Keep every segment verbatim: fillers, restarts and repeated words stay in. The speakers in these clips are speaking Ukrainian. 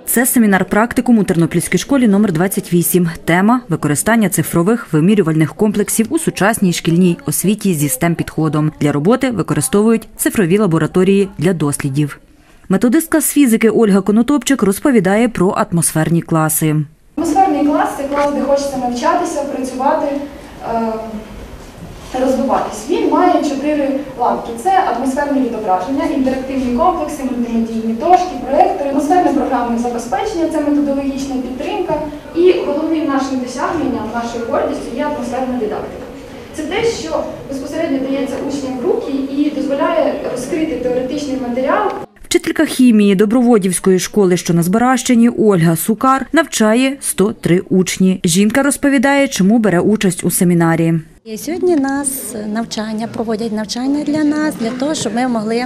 Це семінар-практикум у Тернопільській школі номер двадцять вісім. Тема – використання цифрових вимірювальних комплексів у сучасній шкільній освіті зі стем-підходом. Для роботи використовують цифрові лабораторії для дослідів. Методистка з фізики Ольга Конотопчик розповідає про атмосферні класи. Атмосферний клас – це клас, де хочеться навчатися, працювати, розвиватись. Він має чотири ланки. Це атмосферні відображення, інтерактивні комплекси, мультимедійні дошки, проєктори, атмосферне програмне забезпечення – це методологічна підтримка. І головним нашим досягненням, нашою гордістю є атмосферна дидактика. Це те, що безпосередньо дається учням в руки і дозволяє розкрити теоретичний матеріал. Вчителька хімії Доброводівської школи, що на Збаращині, Ольга Сукар, навчає сто три учні. Жінка розповідає, чому бере участь у семінарі. Сьогодні нас навчання, проводять навчання для нас, для того, щоб ми могли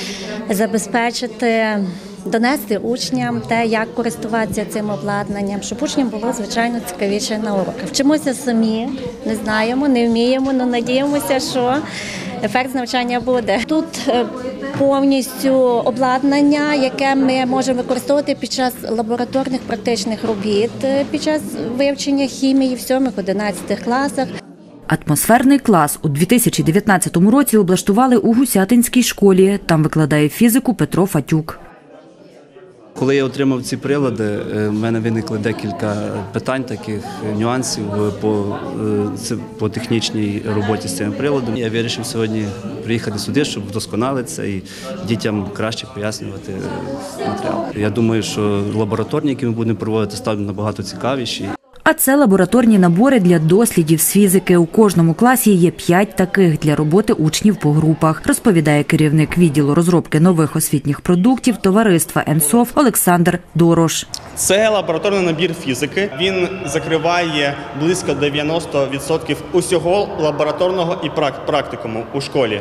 забезпечити, донести учням те, як користуватися цим обладнанням, щоб учням було, звичайно, цікавіше на уроках. Вчимося самі, не знаємо, не вміємо, але надіємося, що ефект з навчання буде. Тут повністю обладнання, яке ми можемо використовувати під час лабораторних практичних робіт, під час вивчення хімії в сьомих-одинадцятих класах. Атмосферний клас у дві тисячі дев'ятнадцятому році облаштували у Гусятинській школі. Там викладає фізику Петро Фатюк. Коли я отримав ці прилади, в мене виникли декілька питань, таких нюансів по, по технічній роботі з цим приладом. Я вирішив сьогодні приїхати сюди, щоб вдосконалитися і дітям краще пояснювати матеріал. Я думаю, що лабораторні, які ми будемо проводити, стануть набагато цікавіші. А це лабораторні набори для дослідів з фізики. У кожному класі є п'ять таких для роботи учнів по групах, розповідає керівник відділу розробки нових освітніх продуктів товариства «Енсоф» Олександр Дорош. Це лабораторний набір фізики. Він закриває близько дев'яноста відсотків усього лабораторного і практикуму у школі.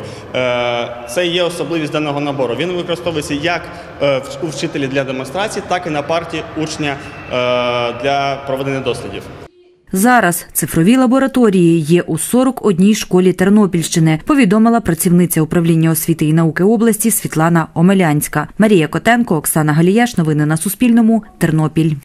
Це є особливість даного набору. Він використовується як у вчителі для демонстрації, так і на парті учня для проведення дослідів. Зараз цифрові лабораторії є у сорок одній школі Тернопільщини, повідомила працівниця управління освіти і науки області Світлана Омелянська. Марія Котенко, Оксана Галіяш. Новини на Суспільному. Тернопіль.